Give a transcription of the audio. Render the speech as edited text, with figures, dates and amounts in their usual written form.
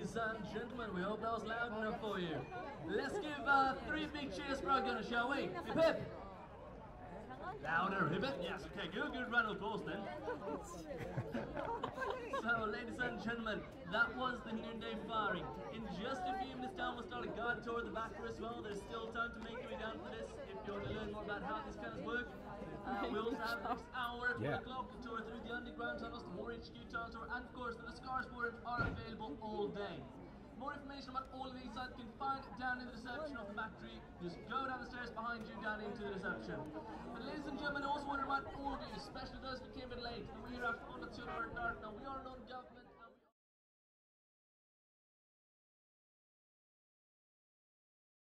ladies and gentlemen, we hope that was loud enough for you. Let's give 3 big cheers for our gunner, shall we? Hip hip! Louder, hip hip! Yes, okay, good round of applause then. So, ladies and gentlemen, that was the noonday firing. In just a few minutes time, we'll start a guided tour of the back as well. There's still time to make your way down for this if you want to learn more about how these cannons work. We also have the next hour, 4 o'clock, a tour through the underground tunnels, the War HQ tunnel tour, and of course the Scars forums are available all day. More information about all of these sites you can find down in the reception of the factory. Just go down the stairs behind you down into the reception. But ladies and gentlemen, I also want to remind all of you, especially those who came in late, that we are after on the 2 hour dark now. We are non-government.